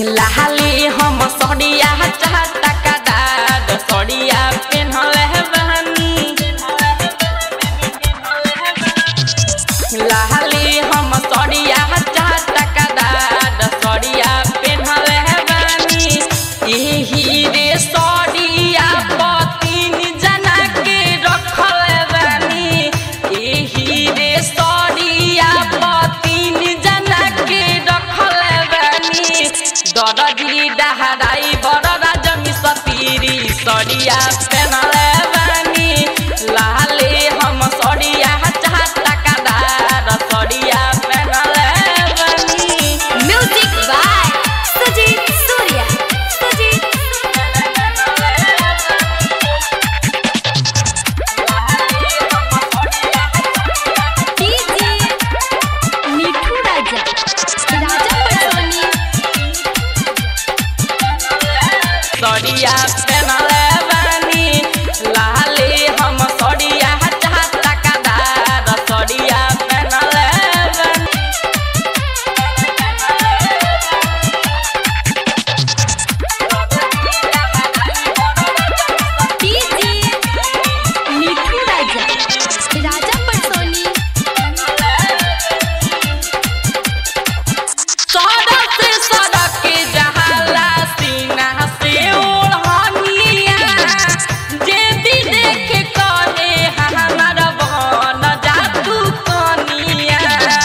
लाली हम सड़िया टका दाद सड़िया पेन्हले बानी लाली हम सड़िया टका दाद सड़िया पेन्हले बानी एही रे सड़िया तीन जना के रखले बानी एही रे सड़िया तीन जना के रखले बानी दरजी डहराई बड़ा जमी सतीरी सड़िया पेन्हले बानी लाले हम सड़िया टका दाद सड़िया पेन्हले बानी। Music by Sujeet Surya DJ Mithu Raja पटोनी सड़िया पेन्हले बानी लाले हम सड़िया टका दाद सड़िया पेन्हले बानी। डीजे मिठू राजा पटोनी सड़क से सड़क जहाला सीना से ओढ़निया जे भी देख कहे हमार बन जा तू कनिया।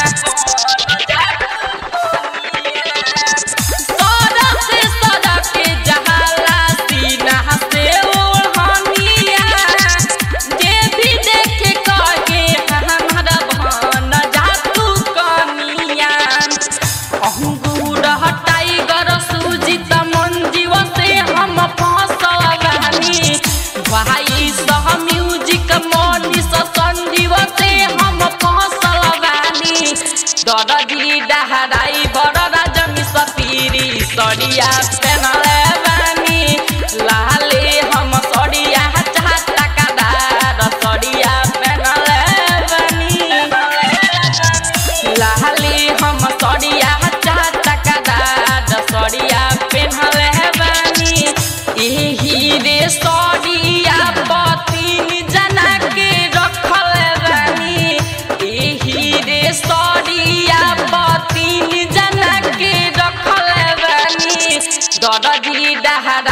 सड़क से सड़क जहाला सीना से ओढ़निया जे भी देख कहे हमार बन जा तू कनिया। अंगूर टाइगर सुजीत मंजीव से हम फसल बानी भाई सह म्यूजिक मनीष संजीव से हम फसल बानी दरजी डहराई बड़ा जमी सतीरी सड़िया पेन्हले बानी लाले हम सड़िया टका दाद सड़िया पेन्हले बानी लाली हम सड़िया टका दाद सड़िया पेन्हले बानी एही रे सड़िया तीन जना के रखले बानी एही रे सड़िया तीन जना के रखले बानी दरजी डहरा